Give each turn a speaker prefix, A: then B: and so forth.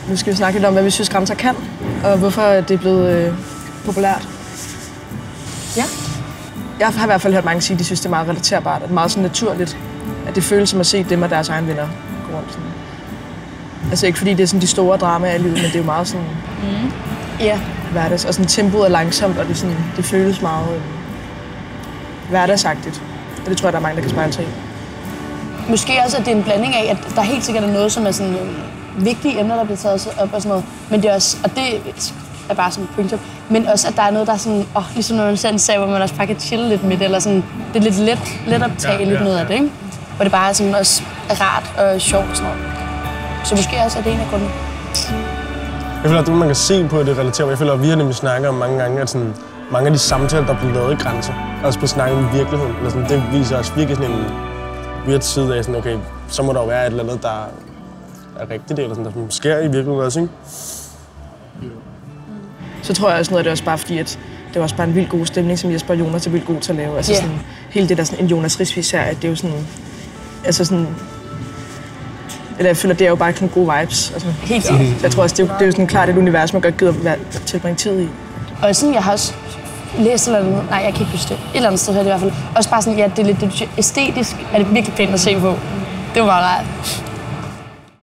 A: Nu skal vi snakke lidt om, hvad vi synes grænser kan, og hvorfor det er blevet populært.
B: Ja.
A: Jeg har i hvert fald hørt mange sige, at de synes, det er meget relaterbart, at det er meget sådan naturligt, at det føles som at se dem og deres egne venner gå rundt sådan. Altså ikke fordi det er sådan de store dramaer i livet, men det er jo meget sådan hverdags. Og sådan tempoet er langsomt, og det føles meget hverdagsagtigt. Og det tror jeg, der er mange, der kan spejle sig i.
B: Måske også, at det er en blanding af, at der helt sikkert er noget, som er sådan vigtige emner, der bliver taget op og sådan noget. Men det er også, og det er bare sådan pointer, men også, at der er noget, der er sådan, ligesom når man ser en sag, hvor man også bare kan chille lidt med det, eller sådan, det er lidt let at tage lidt noget af det, ikke? Hvor det bare er sådan også rart og sjovt og sådan noget. Så måske også er det en af grundene.
C: Jeg føler, at det, man kan se på det relaterer. Jeg føler, at vi har nemlig snakket om mange gange, at sådan, mange af de samtaler, der bliver lavet i grænser, også på snakke om virkeligheden, eller sådan, det viser også virkelig sådan en weird side af, sådan, okay, så må der jo være et eller andet, der er rigtigt, eller sådan, der sker i virkeligheden også, ikke?
A: Så tror jeg også noget af det også bare fordi, at det var også bare en vildt god stemning, som Jesper og Jonas er vildt gode til at lave. Altså sådan, hele det der sådan en Jonas Risvig-serie, det er jo sådan, altså sådan, eller jeg føler, det er jo bare sådan gode vibes. Altså,
B: helt sikkert.
A: Jeg tror også, det er jo sådan klart et univers, man godt gider tilbringe tid i.
B: Og sådan, jeg har også læst eller andet, nej, jeg kan ikke huske det, et eller andet sted her i hvert fald. Også bare sådan, ja, det er lidt æstetisk, er det virkelig pænt at se på. Det var bare rart.